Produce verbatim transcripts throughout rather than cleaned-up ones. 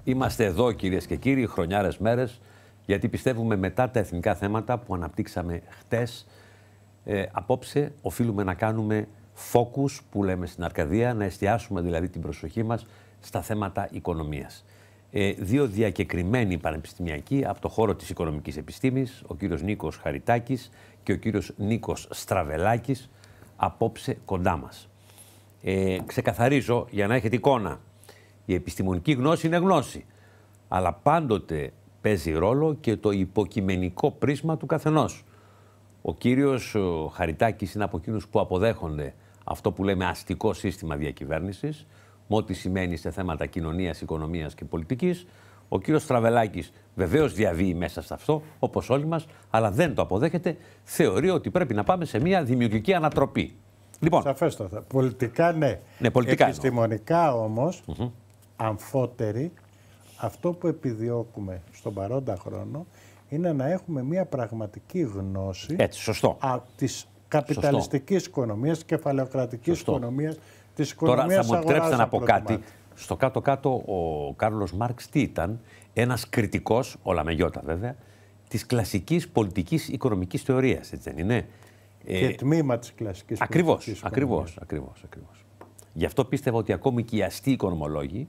Είμαστε εδώ, κυρίες και κύριοι, χρονιάρες μέρες, γιατί πιστεύουμε μετά τα εθνικά θέματα που αναπτύξαμε χτες, ε, απόψε οφείλουμε να κάνουμε focus, που λέμε στην Αρκαδία, να εστιάσουμε δηλαδή την προσοχή μας στα θέματα οικονομίας. Ε, δύο διακεκριμένοι πανεπιστημιακοί από το χώρο της οικονομικής επιστήμης, ο κύριος Νίκος Χαριτάκης και ο κύριος Νίκος Στραβελάκης, απόψε κοντά μας. Ε, ξεκαθαρίζω για να έχετε εικόνα. Η επιστημονική γνώση είναι γνώση, αλλά πάντοτε παίζει ρόλο και το υποκειμενικό πρίσμα του καθενός. Ο κύριος ο Χαριτάκης είναι από εκείνους που αποδέχονται αυτό που λέμε αστικό σύστημα διακυβέρνησης, με ό,τι σημαίνει σε θέματα κοινωνίας, οικονομίας και πολιτικής. Ο κύριος Στραβελάκης βεβαίως διαβεί μέσα σε αυτό, όπως όλοι μας, αλλά δεν το αποδέχεται. Θεωρεί ότι πρέπει να πάμε σε μια δημιουργική ανατροπή. Λοιπόν, σαφέστατα. Πολιτικά ναι. ναι πολιτικά Επιστημονικά όμως, mm-hmm. αμφότεροι, αυτό που επιδιώκουμε στον παρόντα χρόνο είναι να έχουμε μια πραγματική γνώση Έτσι, σωστό. Α, της καπιταλιστικής σωστό. οικονομίας, της κεφαλαιοκρατικής σωστό. οικονομίας, της οικονομίας αγοράς. Τώρα θα μου επιτρέψετε να πω κάτι. Στο κάτω-κάτω ο Κάρλος Μάρξ τι ήταν? Ένας κριτικός, όλα με γιώτα βέβαια, της κλασικής πολιτικής οικονομικής θεωρίας, έτσι δεν είναι? Και ε, τμήμα της κλασικής ακριβώς, πολιτικής ακριβώς, ακριβώς, ακριβώς. Γι' αυτό πίστευα ότι ακόμη και οι αστεί οικονομολόγοι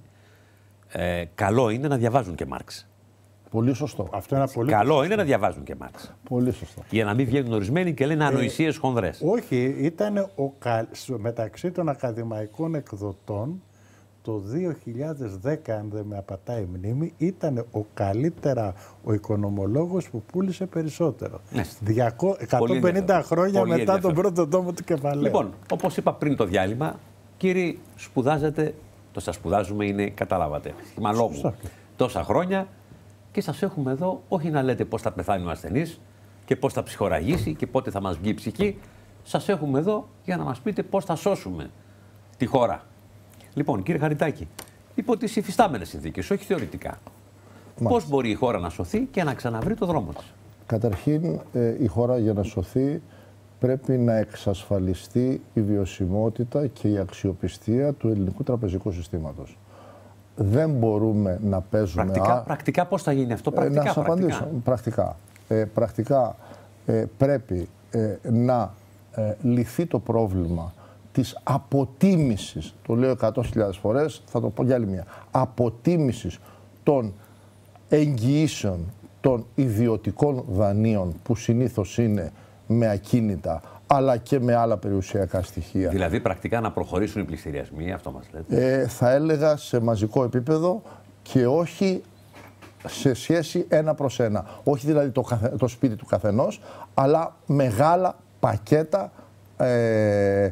ε, καλό είναι να διαβάζουν και Μάρξ. Πολύ σωστό. Αυτό είναι πολύ καλό σωστό. είναι να διαβάζουν και Μάρξ. Πολύ σωστό. Για να μην βγαίνουν ορισμένοι και λένε ανοησίες ε, χονδρές. Όχι, ήταν ο, μεταξύ των ακαδημαϊκών εκδοτών το δύο χιλιάδες δέκα, αν δεν με απατάει η μνήμη, ήταν ο καλύτερα ο οικονομολόγος που πούλησε περισσότερο. Ναι. εκατόν πενήντα χρόνια Πολύ μετά τον πρώτο τόμο του κεφαλαίου. Λοιπόν, όπως είπα πριν το διάλειμμα, κύριοι, σπουδάζετε, το σας σπουδάζουμε είναι, καταλάβατε, σχήμα λόγου. Τόσα χρόνια και σας έχουμε εδώ, όχι να λέτε πώς θα πεθάνει ο ασθενής και πώς θα ψυχοραγήσει και πότε θα μας βγει η ψυχή. Σας έχουμε εδώ για να μας πείτε πώς θα σώσουμε τη χώρα. Λοιπόν, κύριε Χαριτάκη, υπό τις υφιστάμενες συνθήκες, όχι θεωρητικά, πώς μπορεί η χώρα να σωθεί και να ξαναβρει το δρόμο της? Καταρχήν, ε, η χώρα για να σωθεί πρέπει να εξασφαλιστεί η βιωσιμότητα και η αξιοπιστία του ελληνικού τραπεζικού συστήματος. Δεν μπορούμε να παίζουμε... Πρακτικά, α... πρακτικά πώς θα γίνει αυτό, πρακτικά? Ε, να σας απαντήσω. Πρακτικά, πρακτικά, ε, πρακτικά ε, πρέπει ε, να ε, λυθεί το πρόβλημα της αποτίμησης, το λέω εκατό χιλιάδες φορές, θα το πω για άλλη μια, αποτίμησης των εγγυήσεων των ιδιωτικών δανείων που συνήθως είναι με ακίνητα αλλά και με άλλα περιουσιακά στοιχεία. Δηλαδή πρακτικά να προχωρήσουν οι πληστηριασμοί, αυτό μας λέτε? Ε, θα έλεγα σε μαζικό επίπεδο και όχι σε σχέση ένα προς ένα. Όχι δηλαδή το, καθε, το σπίτι του καθενός, αλλά μεγάλα πακέτα ε,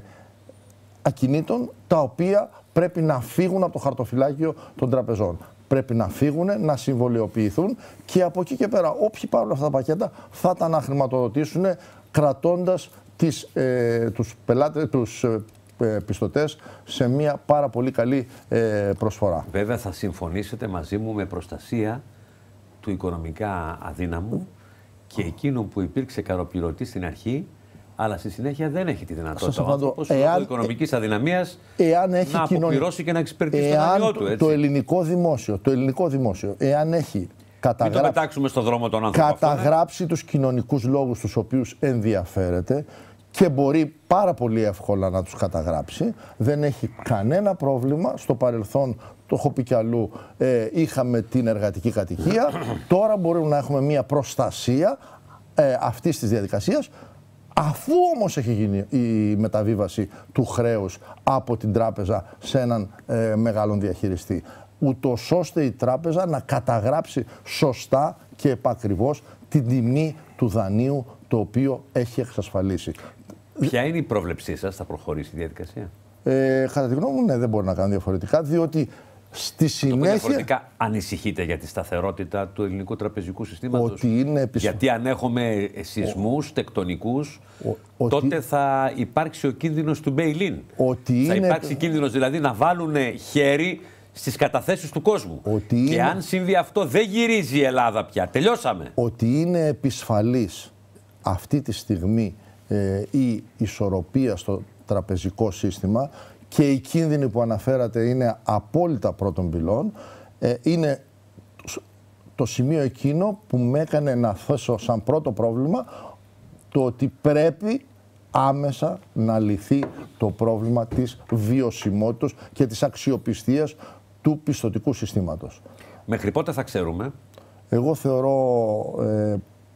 ακινήτων τα οποία πρέπει να φύγουν από το χαρτοφυλάκιο των τραπεζών. Πρέπει να φύγουν, να συμβολιοποιηθούν και από εκεί και πέρα όποιοι πάρουν αυτά τα πακέτα θα τα αναχρηματοδοτήσουν κρατώντας τις, ε, τους πελάτες, τους ε, πιστωτές σε μια πάρα πολύ καλή ε, προσφορά. Βέβαια θα συμφωνήσετε μαζί μου με προστασία του οικονομικά αδύναμου και εκείνο που υπήρξε καροπληρωτή στην αρχή, αλλά στη συνέχεια δεν έχει τη δυνατότητα ο άνθρωπος λόγω οικονομικής αδυναμίας εάν έχει να κοινωνι... αποπληρώσει και να εξυπηρετήσει το δανειό του. Έτσι. Το ελληνικό δημόσιο, το ελληνικό δημόσιο, εάν έχει καταγράψει, Μην το πετάξουμε στον δρόμο τον άνθρωπο καταγράψει τους κοινωνικούς λόγους τους οποίους ενδιαφέρεται και μπορεί πάρα πολύ εύκολα να τους καταγράψει, δεν έχει κανένα πρόβλημα. Στο παρελθόν, το έχω πει κι αλλού, ε, είχαμε την εργατική κατοικία, τώρα μπορούμε να έχουμε μια προστασία ε, αυτής της διαδικασίας, αφού όμως έχει γίνει η μεταβίβαση του χρέους από την τράπεζα σε έναν ε, μεγάλον διαχειριστή, ούτως ώστε η τράπεζα να καταγράψει σωστά και επακριβώς την τιμή του δανείου το οποίο έχει εξασφαλίσει. Ποια είναι η πρόβλεψή σας, θα προχωρήσει η διαδικασία? Ε, κατά τη γνώμη μου, ναι, δεν μπορεί να κάνει διαφορετικά, διότι στη συνέχεια... Διαφορετικά ανησυχείτε για τη σταθερότητα του ελληνικού τραπεζικού συστήματος? Ότι είναι επισ... Γιατί αν έχουμε σεισμούς ο... τεκτονικούς, ο... τότε ότι... θα υπάρξει ο κίνδυνος του bail-in. Ότι θα είναι... υπάρξει κίνδυνος δηλαδή να βάλουν χέρι στις καταθέσεις του κόσμου. Ότι και είναι... αν συμβεί αυτό δεν γυρίζει η Ελλάδα πια. Τελειώσαμε. Ότι είναι επισφαλής αυτή τη στιγμή ε, η ισορροπία στο τραπεζικό σύστημα και οι κίνδυνοι που αναφέρατε είναι απόλυτα πρώτων πυλών. Ε, είναι το σημείο εκείνο που με έκανε να θέσω σαν πρώτο πρόβλημα το ότι πρέπει άμεσα να λυθεί το πρόβλημα της βιωσιμότητας και της αξιοπιστίας του πιστωτικού συστήματος. Μέχρι πότε θα ξέρουμε? Εγώ θεωρώ ε,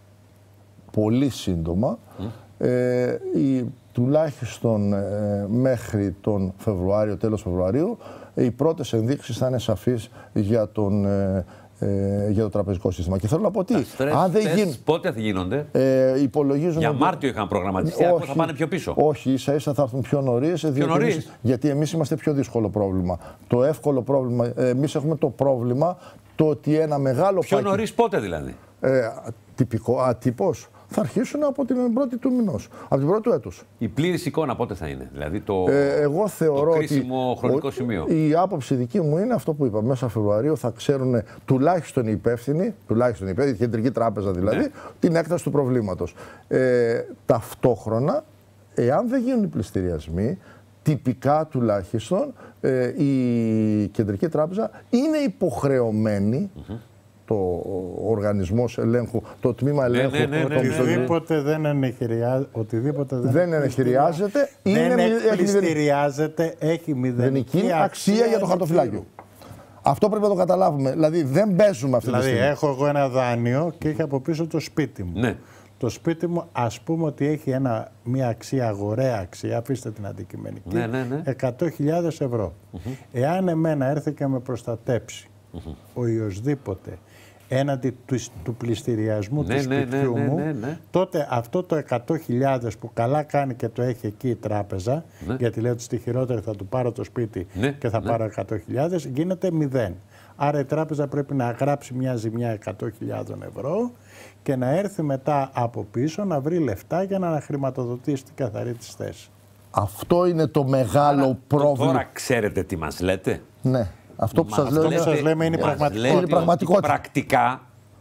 πολύ σύντομα, mm. ε, η, τουλάχιστον ε, μέχρι τον Φεβρουάριο, τέλος Φεβρουαρίου, οι πρώτες ενδείξεις θα είναι σαφείς για τον ε, Ε, για το τραπεζικό σύστημα. Και θέλω να πω τι. Αν δεν γίν... Πότε θα γίνονται? Ε, υπολογίζουν για ότι... Μάρτιο είχαν προγραμματιστεί, όχι, θα πάνε πιο πίσω. Όχι, ίσα ίσα θα έρθουν πιο νωρίς. Εμείς, γιατί εμείς είμαστε πιο δύσκολο πρόβλημα. Το εύκολο πρόβλημα, εμείς έχουμε το πρόβλημα το ότι ένα μεγάλο πιο πακι... νωρίς πότε δηλαδή? Ε, τυπικό, ατύπως. Θα αρχίσουν από την πρώτη του μηνός, από την πρώτη του έτους. Η πλήρης εικόνα πότε θα είναι, δηλαδή το, ε, εγώ θεωρώ το κρίσιμο ότι χρονικό σημείο? Η άποψη δική μου είναι αυτό που είπα. Μέσα Φεβρουαρίου θα ξέρουν τουλάχιστον οι υπεύθυνοι, τουλάχιστον οι υπεύθυνοι, η Κεντρική Τράπεζα δηλαδή, ναι. την έκταση του προβλήματος. Ε, ταυτόχρονα, εάν δεν γίνουν οι πληστηριασμοί, τυπικά τουλάχιστον ε, η Κεντρική Τράπεζα είναι υποχρεωμένη. Mm-hmm. Το οργανισμός ελέγχου, το τμήμα ελέγχου. Ναι, ναι, ναι, ναι, οτιδήποτε δεν ενεχειριάζεται. Οτιδήποτε δεν, δεν ενεχειριάζεται. Δεν εκπληστηριάζεται, έχει μηδενική αξία, αξία για το χαρτοφυλάκιο. Αυτό πρέπει να το καταλάβουμε. Δηλαδή δεν παίζουμε αυτή δηλαδή, τη στιγμή. έχω εγώ ένα δάνειο και έχει από πίσω το σπίτι μου. Ναι. Το σπίτι μου, ας πούμε ότι έχει ένα, μια αξία, αγοραία αξία, αφήστε την αντικειμενική, ναι, ναι, ναι. εκατό χιλιάδες ευρώ. Mm-hmm. Εάν εμένα έρθει και με προστατέψει mm-hmm. ο οποιοσδήποτε έναντι του, του πληστηριασμού ναι, του σπιτιού ναι, ναι, μου, ναι, ναι, ναι. τότε αυτό το εκατό χιλιάδες που καλά κάνει και το έχει εκεί η τράπεζα, ναι. γιατί λέει ότι στη χειρότερη θα του πάρω το σπίτι ναι, και θα ναι. πάρω εκατό χιλιάδες, γίνεται μηδέν. Άρα η τράπεζα πρέπει να γράψει μια ζημιά εκατό χιλιάδες ευρώ και να έρθει μετά από πίσω να βρει λεφτά για να χρηματοδοτήσει την καθαρή της θέση. Αυτό είναι το μεγάλο Άρα, πρόβλημα. Τώρα ξέρετε τι μας λέτε? Ναι. Αυτό που Μα σας, αυτό λέω, που σας λέμε είναι η πραγματικότητα. Είναι πραγματικότητα. Πρακτικά,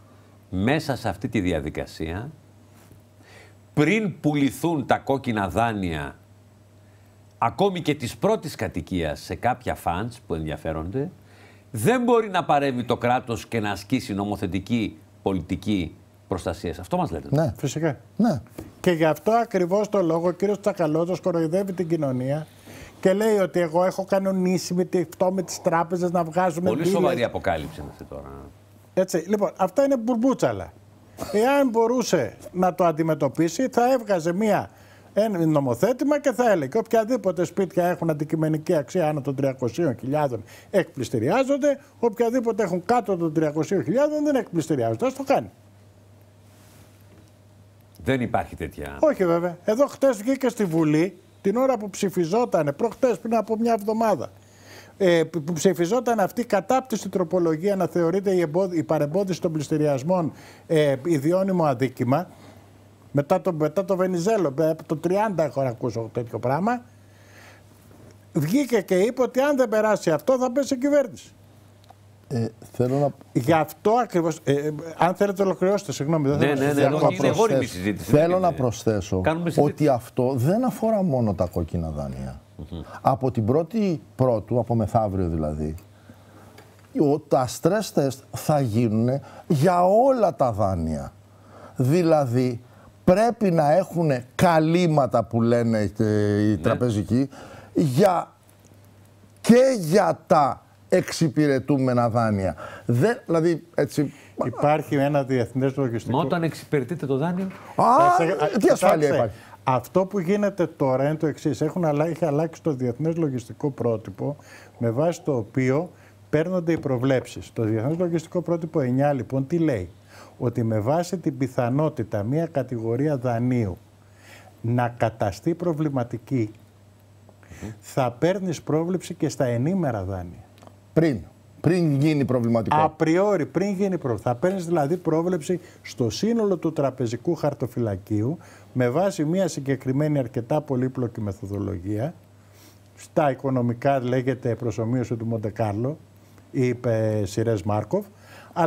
μέσα σε αυτή τη διαδικασία, πριν πουληθούν τα κόκκινα δάνεια, ακόμη και της πρώτης κατοικίας σε κάποια φαντς που ενδιαφέρονται, δεν μπορεί να παρέμβει το κράτος και να ασκήσει νομοθετική πολιτική προστασία. Αυτό μας λέτε? Ναι, φυσικά. Ναι. Και γι' αυτό ακριβώς το λόγο ο κύριος Τσακαλώτος κοροϊδεύει την κοινωνία και λέει ότι εγώ έχω κανονίσει με αυτό με τις τράπεζες να βγάζουμε. Πολύ δίλες. Σοβαρή αποκάλυψη είναι αυτή τώρα. Έτσι, λοιπόν, αυτά είναι μπουρμπούτσαλα. Εάν μπορούσε να το αντιμετωπίσει, θα έβγαζε μία ένα νομοθέτημα και θα έλεγε οποιαδήποτε σπίτια έχουν αντικειμενική αξία άνω των τριακοσίων χιλιάδων εκπληστηριάζονται, οποιαδήποτε έχουν κάτω των τριακοσίων χιλιάδων δεν εκπληστηριάζονται. Ας το κάνει. Δεν υπάρχει τέτοια. Όχι βέβαια. Εδώ χτες βγήκε στη Βουλή, την ώρα που ψηφιζότανε, προχτές πριν από μια εβδομάδα, ε, που ψηφιζόταν αυτή η κατάπτυστη τροπολογία να θεωρείται η, εμπόδι, η παρεμπόδιση των πληστηριασμών ε, ιδιώνυμο αδίκημα. Μετά το, μετά το Βενιζέλο, από το τριάντα έχω ακούσει τέτοιο πράγμα. Βγήκε και είπε ότι αν δεν περάσει αυτό θα πέσει η κυβέρνηση. Ε, θέλω να... Γι' αυτό ακριβώς, ε, ε, αν θέλετε ολοκληρώσετε, συγγνώμη, δεν ναι, θέλω ναι, να ναι, ναι, είναι συζήτηση. Θέλω να προσθέσω ότι αυτό δεν αφορά μόνο τα κόκκινα δάνεια. Mm-hmm. Από την πρώτη πρώτου, από μεθαύριο δηλαδή, τα stress test θα γίνουν για όλα τα δάνεια. Δηλαδή, πρέπει να έχουν καλύματα που λένε οι ναι. τραπεζικοί για, και για τα εξυπηρετούμενα δάνεια. Δεν, δηλαδή, έτσι... Υπάρχει ένα διεθνές λογιστικό... Μα όταν εξυπηρετείτε το δάνειο... Α, σε... τι ασφάλεια υπάρχει. Αυτό που γίνεται τώρα είναι το εξής. Έχουν αλλάξει, έχει αλλάξει το διεθνές λογιστικό πρότυπο με βάση το οποίο παίρνονται οι προβλέψεις. Το διεθνές λογιστικό πρότυπο εννιά λοιπόν τι λέει? Ότι με βάση την πιθανότητα μία κατηγορία δανείου να καταστεί προβληματική mm-hmm. θα παίρνεις πρόβλεψη και στα ενήμερα δάνεια. Πριν. Πριν γίνει προβληματικό. Απριόρι, πριν γίνει πρόβλεψη. Θα παίρνεις δηλαδή πρόβλεψη στο σύνολο του τραπεζικού χαρτοφυλακίου με βάση μια συγκεκριμένη αρκετά πολύπλοκη μεθοδολογία. Στα οικονομικά λέγεται προσομοίωση του Μοντεκάρλο ή είπε Σιρές Μάρκοφ. Αλλά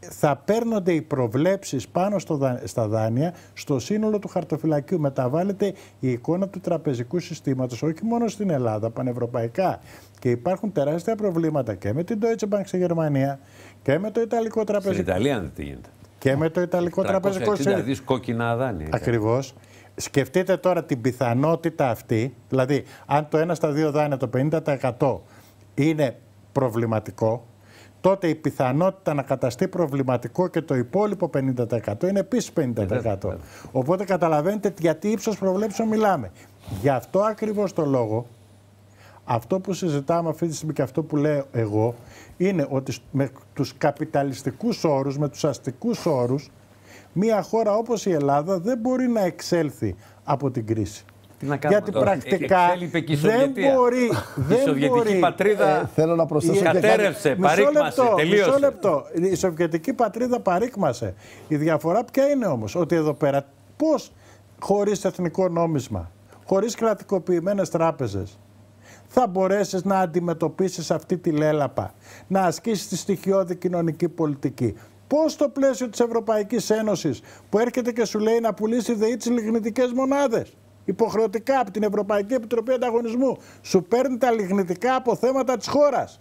θα παίρνονται οι προβλέψεις πάνω στο, στα δάνεια στο σύνολο του χαρτοφυλακίου. Μεταβάλλεται η εικόνα του τραπεζικού συστήματος, όχι μόνο στην Ελλάδα, πανευρωπαϊκά. Και υπάρχουν τεράστια προβλήματα και με την Deutsche Bank στη Γερμανία και με το Ιταλικό τραπεζικό. Στην Ιταλία δεν τι γίνεται. Και με το Ιταλικό τραπεζικό σύστημα. Δηλαδή κόκκινα δάνεια. Ακριβώς. Σκεφτείτε τώρα την πιθανότητα αυτή, δηλαδή αν το ένα στα δύο δάνεια, το πενήντα τοις εκατό είναι προβληματικό, τότε η πιθανότητα να καταστεί προβληματικό και το υπόλοιπο πενήντα τοις εκατό είναι επίσης πενήντα τοις εκατό. Οπότε καταλαβαίνετε γιατί ύψος προβλέψεων μιλάμε. Γι' αυτό ακριβώς το λόγο, αυτό που συζητάμε αυτή τη στιγμή και αυτό που λέω εγώ, είναι ότι με τους καπιταλιστικούς όρους, με τους αστικούς όρους, μια χώρα όπως η Ελλάδα δεν μπορεί να εξέλθει από την κρίση. Γιατί τώρα. πρακτικά ε, δεν μπορεί. Η Σοβιετική μπορεί, πατρίδα ε, θέλω να προσθέσω κατέρευσε, παρήκμασε, τελείωσε. Μισό λεπτό. Η Σοβιετική πατρίδα παρήκμασε. Η διαφορά ποια είναι όμως? Ότι εδώ πέρα πώς χωρίς εθνικό νόμισμα, χωρίς κρατικοποιημένες τράπεζες, θα μπορέσεις να αντιμετωπίσεις αυτή τη λέλαπα, να ασκήσεις τη στοιχειώδη κοινωνική πολιτική? Πώς στο πλαίσιο της Ευρωπαϊκής Ένωσης που έρχεται και σου λέει να πουλήσει ΔΕΗ τις λιγνητικές μονάδες, υποχρεωτικά από την Ευρωπαϊκή Επιτροπή Ανταγωνισμού, σου παίρνει τα λιγνητικά αποθέματα της χώρας.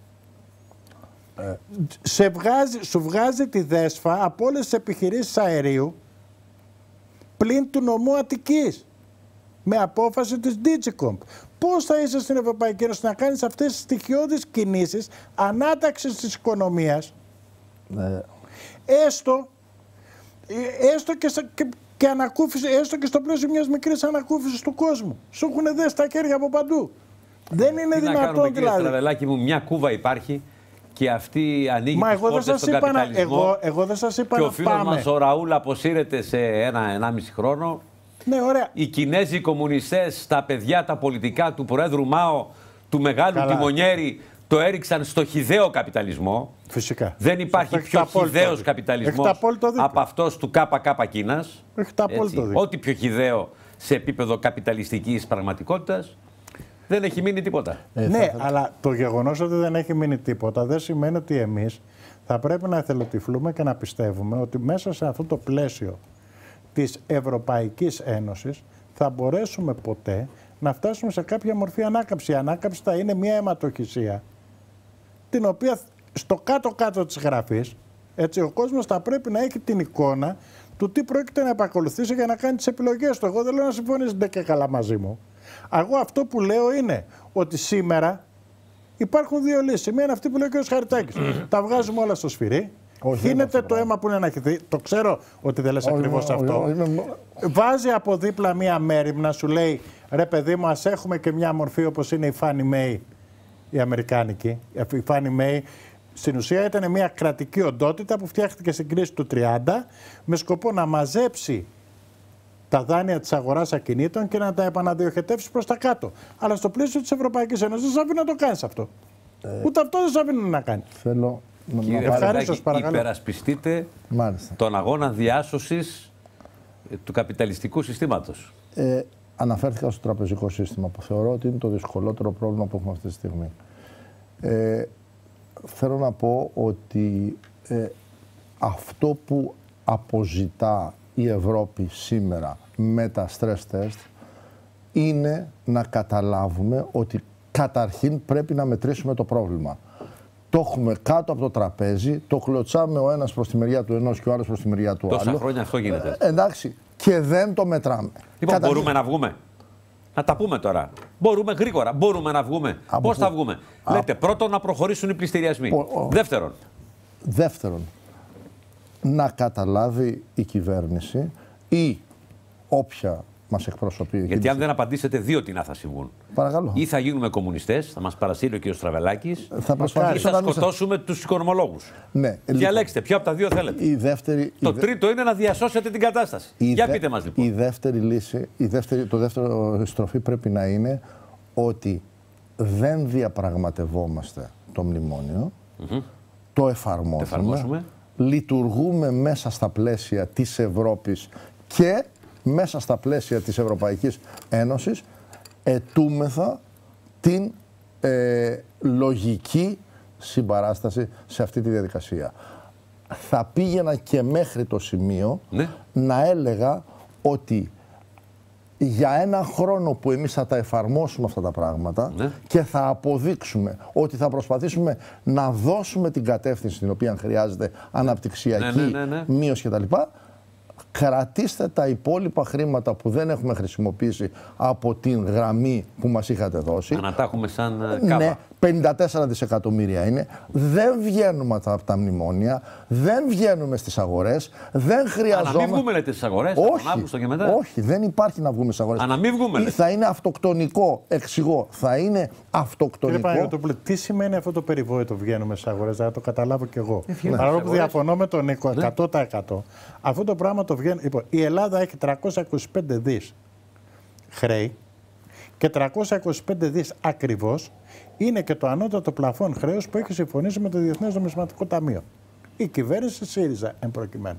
Ε. Σε βγάζει, σου βγάζει τη δέσφα από όλες τις επιχειρήσεις αερίου πλην του νομού Αττικής, με απόφαση της Digicomp. Πώς θα είσαι στην Ευρωπαϊκή Ένωση να κάνεις αυτές τις στοιχειώδεις κινήσεις ανάταξης της οικονομίας, ναι. έστω, έστω και, και, και ανακούφιση, έστω και στο πλαίσιο μιας μικρής ανακούφισης του κόσμου. Σου έχουν δέσει τα χέρια από παντού. Δεν είναι Τι δυνατόν να κάνουμε, δηλαδή. Κύριε Στραβελάκη μου, μια κούβα υπάρχει και αυτή ανοίγει Μα τις εγώ πόρτες στον καπιταλισμό. Εγώ, εγώ δεν σας είπα και να ο φίλος πάμε. μας ο Ραούλ αποσύρεται σε ένα-ενάμιση χρόνο. Ναι, ωραία. Οι Κινέζοι κομμουνιστές, τα παιδιά τα πολιτικά του Προέδρου Μάο, του μεγάλου Καλά. τιμονιέρη, το έριξαν στο χυδαίο καπιταλισμό. Φυσικά. Δεν υπάρχει πιο χυδαίος καπιταλισμός από αυτός του ΚΚ Κίνας. Ό,τι πιο χυδαίο σε επίπεδο καπιταλιστικής πραγματικότητας, δεν έχει μείνει τίποτα. Ε, ναι, θα... αλλά το γεγονός ότι δεν έχει μείνει τίποτα δεν σημαίνει ότι εμείς θα πρέπει να εθελοτυφλούμε και να πιστεύουμε ότι μέσα σε αυτό το πλαίσιο της Ευρωπαϊκής Ένωσης θα μπορέσουμε ποτέ να φτάσουμε σε κάποια μορφή ανάκαμψη. Η ανάκαμψη θα είναι μια αιματοχυσία, την οποία στο κάτω-κάτω της γραφής, έτσι, ο κόσμος θα πρέπει να έχει την εικόνα του τι πρόκειται να επακολουθήσει για να κάνει τις επιλογές του. Εγώ δεν λέω να συμφωνήσετε και καλά μαζί μου. Εγώ αυτό που λέω είναι ότι σήμερα υπάρχουν δύο λύσεις. Η μία είναι αυτή που λέει ο κ. Χαριτάκης. Τα βγάζουμε όλα στο σφυρί. Χύνεται το αίμα που είναι να χυθεί. Το ξέρω ότι δεν λες ακριβώς αυτό. Βάζει από δίπλα μία μέριμνα, σου λέει ρε παιδί μου, ας έχουμε και μια μορφή όπως είναι η Fannie Mae, η αμερικάνικη. Η Fannie Mae στην ουσία ήταν μια κρατική οντότητα που φτιάχτηκε στην κρίση του τριάντα με σκοπό να μαζέψει τα δάνεια της αγοράς ακινήτων και να τα επαναδιοχετεύσει προς τα κάτω. Αλλά στο πλαίσιο της Ευρωπαϊκής Ένωσης δεν σας αφήνει να το κάνεις αυτό. Ε, Ούτε αυτό δεν σας αφήνει να κάνει. Θέλω Κύριε Ευχαριστώ, υπερασπιστείτε Μάλιστα. τον αγώνα διάσωσης του καπιταλιστικού συστήματος. Ε, αναφέρθηκα στο τραπεζικό σύστημα που θεωρώ ότι είναι το δυσκολότερο πρόβλημα που έχουμε αυτή τη στιγμή. Ε, θέλω να πω ότι ε, αυτό που αποζητά η Ευρώπη σήμερα με τα stress test είναι να καταλάβουμε ότι καταρχήν πρέπει να μετρήσουμε το πρόβλημα. Το έχουμε κάτω από το τραπέζι, το κλωτσάμε ο ένας προς τη μεριά του ενός και ο άλλος προς τη μεριά του άλλου. Τόσα χρόνια αυτό γίνεται. Ε, εντάξει, και δεν το μετράμε. Λοιπόν, καταρχήν... μπορούμε να βγούμε. Να τα πούμε τώρα. Μπορούμε γρήγορα. Μπορούμε να βγούμε. Πώς θα βγούμε. Α... Λέτε πρώτον να προχωρήσουν οι πληστηριασμοί. Ο... Δεύτερον. Δεύτερον, να καταλάβει η κυβέρνηση ή όποια μας εκπροσωπεί. Γιατί αν δεν απαντήσετε, δύο τι να θα συμβούν. Παρακαλώ. Ή θα γίνουμε κομμουνιστές, θα μας παρασύρει ο κ. Στραβελάκης, θα ή θα σκοτώσουμε σας... τους οικονομολόγους. Ναι, διαλέξτε, ποιο από τα δύο θέλετε. Η δεύτερη, το η... τρίτο είναι να διασώσετε την κατάσταση. Η Για δε... πείτε μας λοιπόν. Η δεύτερη λύση, η δεύτερη, το δεύτερο στροφή πρέπει να είναι ότι δεν διαπραγματευόμαστε το μνημόνιο, mm-hmm. το εφαρμόσουμε, το εφαρμόσουμε, λειτουργούμε μέσα στα πλαίσια της Ευρώπης και μέσα στα πλαίσια της Ευρωπαϊκής Ένωσης ετούμεθα την ε, λογική συμπαράσταση σε αυτή τη διαδικασία. θα πήγαινα και μέχρι το σημείο ναι. να έλεγα ότι για ένα χρόνο που εμείς θα τα εφαρμόσουμε αυτά τα πράγματα ναι. και θα αποδείξουμε ότι θα προσπαθήσουμε να δώσουμε την κατεύθυνση την οποία χρειάζεται αναπτυξιακή ναι, ναι, ναι, ναι. μείωση κτλ. Κρατήστε τα υπόλοιπα χρήματα που δεν έχουμε χρησιμοποιήσει από την γραμμή που μας είχατε δώσει. Να τα έχουμε σαν κάβα. Ναι, πενήντα τέσσερα δισεκατομμύρια είναι. Δεν βγαίνουμε από τα μνημόνια, δεν βγαίνουμε στις αγορές, δεν χρειαζόμαστε... Να μην βγούμε λέτε στις αγορές, όχι, τον Αύγουστο και μετά. Όχι, δεν υπάρχει να βγούμε στις αγορές. Να μην βγούμε, θα είναι αυτοκτονικό, εξηγώ, θα είναι αυτοκτονικό. Κύριε Παναγιώτοπουλε, τι σημαίνει αυτό το περιβόητο βγαίνουμε στις αγορές, να το καταλάβω κι εγώ. Παρόλο που διαφωνώ με τον Νίκο εκατό τοις εκατό, αυτό το πράγμα το βγαίνει. Λοιπόν, η Ελλάδα έχει τριακόσια είκοσι πέντε δις χρέη και τριακόσια είκοσι πέντε δις ακριβώς είναι και το ανώτατο πλαφόν χρέους που έχει συμφωνήσει με το Διεθνές Νομισματικό Ταμείο. Η κυβέρνηση ΣΥΡΙΖΑ εν προκειμένου.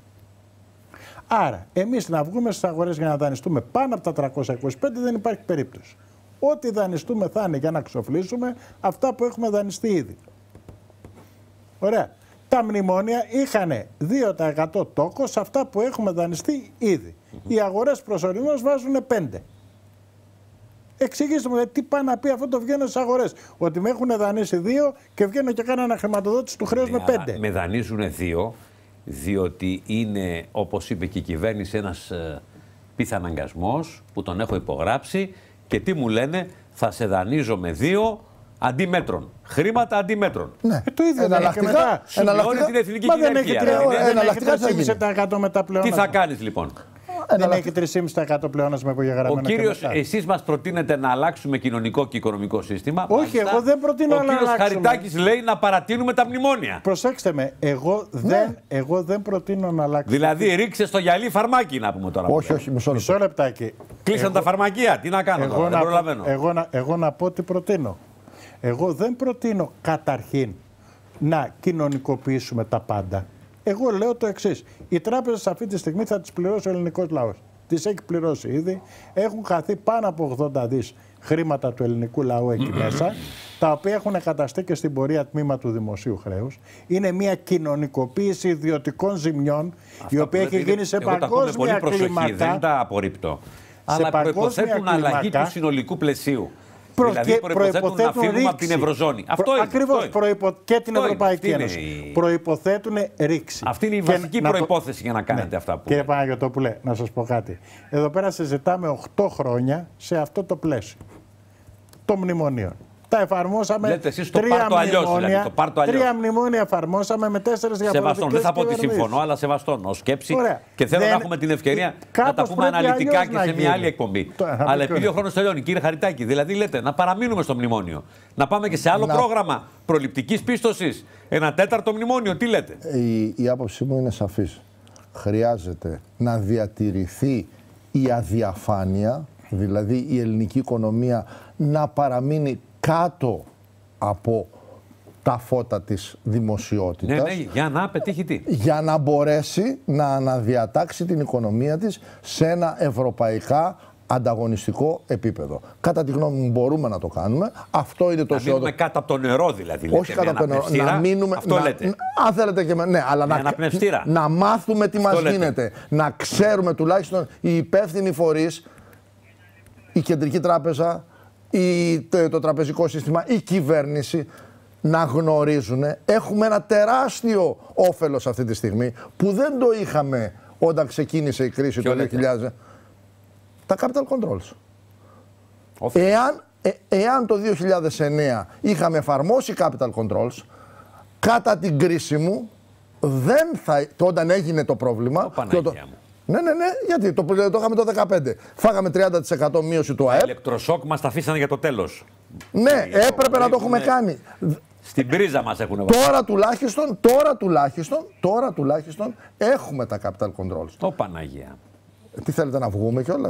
Άρα, εμείς να βγούμε στις αγορές για να δανειστούμε πάνω από τα τριακόσια είκοσι πέντε δεν υπάρχει περίπτωση. Ό,τι δανειστούμε θα είναι για να ξοφλήσουμε αυτά που έχουμε δανειστεί ήδη. Ωραία. Τα μνημόνια είχαν δύο τοις εκατό τόκο σε αυτά που έχουμε δανειστεί ήδη. Οι αγορές προσωρινώς βάζουν πέντε τοις εκατό. Εξηγήστε μου, τι πάει να πει αυτό το βγαίνω στις αγορές. Ότι με έχουν δανείσει δύο και βγαίνω και κάνω αναχρηματοδότηση του χρέους ναι, με πέντε. Με δανείζουν δύο, διότι είναι, όπως είπε και η κυβέρνηση, ένας ε, πιθαναγκασμός που τον έχω υπογράψει και τι μου λένε, θα σε δανείζω με δύο αντί μέτρων. Χρήματα αντί μέτρων. Ναι. Ε, το ίδιο δεν έχει και μετά. Συμπληρώνει την εθνική κυριαρχία. Δεν έχει τρία κόμμα πέντε τοις εκατό μετά πλέον. Τι θα κάνεις λοιπόν. Δεν έχει τρία κόμμα πέντε τοις εκατό πλεόνασμα υπογεγραμμένο. Ο κύριος, εσείς μας προτείνετε να αλλάξουμε κοινωνικό και οικονομικό σύστημα. Όχι, μάλιστα, εγώ δεν προτείνω να αλλάξουμε. Ο κύριος Χαριτάκης λέει να παρατείνουμε τα μνημόνια. Προσέξτε με, εγώ, ναι. δεν, εγώ δεν προτείνω να αλλάξουμε. Δηλαδή ρίξε στο γυαλί φαρμάκι να πούμε τώρα. Όχι, όχι, μισό λεπτό. Μισό λεπτάκι. Κλείσαν εγώ, τα φαρμακεία, τι να κάνω εγώ τώρα, να, δεν προλαβαίνω. Εγώ να, εγώ να πω τι προτείνω. Εγώ δεν προτείνω καταρχήν να κοινωνικοποιήσουμε τα πάντα. Εγώ λέω το εξής. Οι τράπεζες αυτή τη στιγμή θα τις πληρώσει ο ελληνικός λαός. Τις έχει πληρώσει ήδη. Έχουν χαθεί πάνω από ογδόντα δις χρήματα του ελληνικού λαού εκεί μέσα, τα οποία έχουν καταστεί και στην πορεία τμήμα του δημοσίου χρέους. Είναι μια κοινωνικοποίηση ιδιωτικών ζημιών, αυτά η οποία έχει γίνει είναι, σε παγκόσμια κλίμακα. Δεν τα απορρίπτω. Αλλά προϋποθέτουν αλλαγή του συνολικού πλαισίου. Προ... Δηλαδή προϋποθέτουν να φύγουμε ρήξη. από την Ευρωζώνη. Αυτό Προ... είναι. Ακριβώς. Προϋπο... Και την αυτό Ευρωπαϊκή είναι. Ένωση. Η... Προϋποθέτουν ρήξη. Αυτή είναι η και βασική προϋπόθεση το... για να κάνετε ναι. αυτά που. Κύριε Παναγιωτόπουλε, να σας πω κάτι. Εδώ πέρα συζητάμε οκτώ χρόνια σε αυτό το πλαίσιο. Το μνημονίο. Τα εφαρμόσαμε. Λέτε εσείς το τρία πάρ' το αλλιώς, μνημόνια, δηλαδή, το πάρ' το αλλιώς. Τρία μνημόνια εφαρμόσαμε με τέσσερις διαφορετικές σεβαστόν. Δεν θα πω ότι κυβερνήσεις. συμφωνώ, αλλά σεβαστόν ως σκέψη. Ωραία. Και θέλω Δεν... να έχουμε την ευκαιρία να τα πούμε αναλυτικά και σε μια άλλη εκπομπή. Το... Αλλά επειδή ο χρόνος τελειώνει, κύριε Χαριτάκη, δηλαδή λέτε να παραμείνουμε στο μνημόνιο. Να πάμε και σε άλλο να... πρόγραμμα προληπτικής πίστοσης. Ένα τέταρτο μνημόνιο, τι λέτε. Η, η άποψή μου είναι σαφής. Χρειάζεται να διατηρηθεί η αδιαφάνεια, δηλαδή η ελληνική οικονομία να παραμείνει κάτω από τα φώτα της δημοσιότητας. Ναι, ναι, για να πετύχει τι. Για να μπορέσει να αναδιατάξει την οικονομία της σε ένα ευρωπαϊκά ανταγωνιστικό επίπεδο. Κατά τη γνώμη μου μπορούμε να το κάνουμε. Αυτό είναι το να μείνουμε κάτω από το νερό δηλαδή. Λέτε, όχι κάτω από το νερό. Να μείνουμε, αυτό να, λέτε. Αν θέλετε και με, ναι, αλλά να, να μάθουμε τι αυτό μας λέτε. Γίνεται. Να ξέρουμε τουλάχιστον οι υπεύθυνοι φορείς, η Κεντρική Τράπεζα, η, το, το τραπεζικό σύστημα, η κυβέρνηση να γνωρίζουν. Έχουμε ένα τεράστιο όφελος αυτή τη στιγμή που δεν το είχαμε όταν ξεκίνησε η κρίση το δύο χιλιάδες. Τα capital controls. Εάν, ε, εάν το δύο χιλιάδες εννέα είχαμε εφαρμόσει capital controls, κατά την κρίση μου, δεν θα, όταν έγινε το πρόβλημα... Το το, ναι, ναι, ναι, γιατί το, το είχαμε το δύο χιλιάδες δεκαπέντε. Φάγαμε τριάντα τοις εκατό μείωση του ΑΕΠ. Τα ηλεκτροσόκ μας τα αφήσανε για το τέλος. Ναι, έπρεπε να το έχουμε κάνει. Στην πρίζα μας έχουν βάλει. Τώρα τουλάχιστον, τώρα τουλάχιστον, τώρα τουλάχιστον έχουμε τα capital controls. Το Παναγία. Τι θέλετε να βγούμε κιόλας.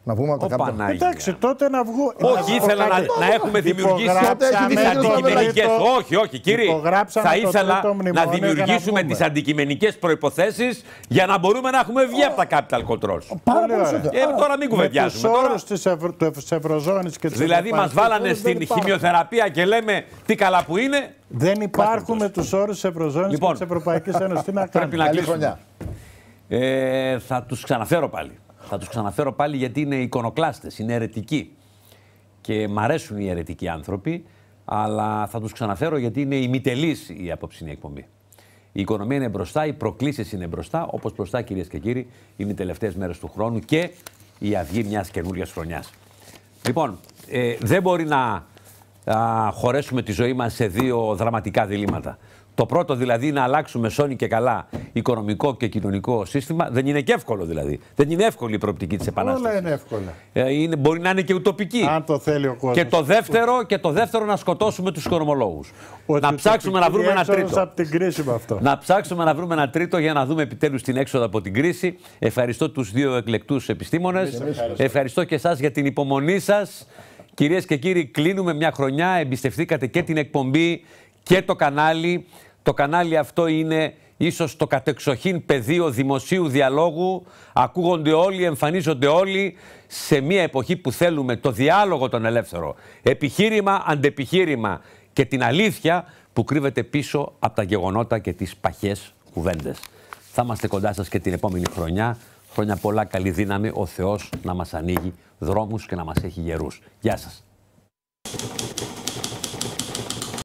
Να βγούμε από τα κάπου. Εντάξει, τότε να βγω. Όχι, ήθελα να, να έχουμε δημιουργήσει τις αντικειμενικές. Όχι, όχι, κύριε. Θα ήθελα να δημιουργήσουμε τις αντικειμενικές προϋποθέσεις για να μπορούμε να έχουμε βγει από τα capital controls. Πάρα πολύ ωραία. Ε, τώρα μην κουβεντιάζουμε. Τους όρους της Ευρω... Ευρωζώνης και της Δηλαδή μας βάλανε στην χημειοθεραπεία και λέμε τι καλά που είναι. Δεν υπάρχουν με τους όρους της Ευρωζώνης λοιπόν, και της Ευρωπαϊκής Ένωσης. Τι να κάνουμε. Πρέπει να κλείσουμε. Ε, θα τους ξαναφέρω πάλι. Θα τους ξαναφέρω πάλι γιατί είναι εικονοκλάστες, είναι αιρετικοί. Και μ' αρέσουν οι αιρετικοί άνθρωποι, αλλά θα τους ξαναφέρω γιατί είναι ημιτελής η απόψινή εκπομπή. Η οικονομία είναι μπροστά, οι προκλήσεις είναι μπροστά, όπως μπροστά, κυρίες και κύριοι, είναι οι τελευταίες μέρες του χρόνου και η αυγή μιας καινούριας χρονιάς. Λοιπόν, ε, δεν μπορεί να α, χωρέσουμε τη ζωή μας σε δύο δραματικά διλήμματα. Το πρώτο δηλαδή να αλλάξουμε σώνη και καλά οικονομικό και κοινωνικό σύστημα δεν είναι και εύκολο δηλαδή. Δεν είναι εύκολη η προοπτική της επανάστασης. Όλα είναι εύκολα. Ε, είναι, μπορεί να είναι και ουτοπική. Αν το θέλει ο κόσμος. Και το δεύτερο, και το δεύτερο να σκοτώσουμε τους οικονομολόγους. Ότι να ψάξουμε να βρούμε ένα τρίτο. Από την κρίση με αυτό. Να ψάξουμε να βρούμε ένα τρίτο για να δούμε επιτέλους την έξοδο από την κρίση. Ευχαριστώ τους δύο εκλεκτούς επιστήμονες. Ευχαριστώ. Ευχαριστώ και εσάς για την υπομονή σας. Κυρίες και κύριοι, κλείνουμε μια χρονιά. Εμπιστευτήκατε και την εκπομπή και το κανάλι. Το κανάλι αυτό είναι ίσως το κατεξοχήν πεδίο δημοσίου διαλόγου. Ακούγονται όλοι, εμφανίζονται όλοι σε μια εποχή που θέλουμε το διάλογο τον ελεύθερο. Επιχείρημα, αντεπιχείρημα και την αλήθεια που κρύβεται πίσω από τα γεγονότα και τις παχές κουβέντες. Θα είμαστε κοντά σας και την επόμενη χρονιά. Χρόνια πολλά, καλή δύναμη, ο Θεός να μας ανοίγει δρόμους και να μας έχει γερούς. Γεια σας.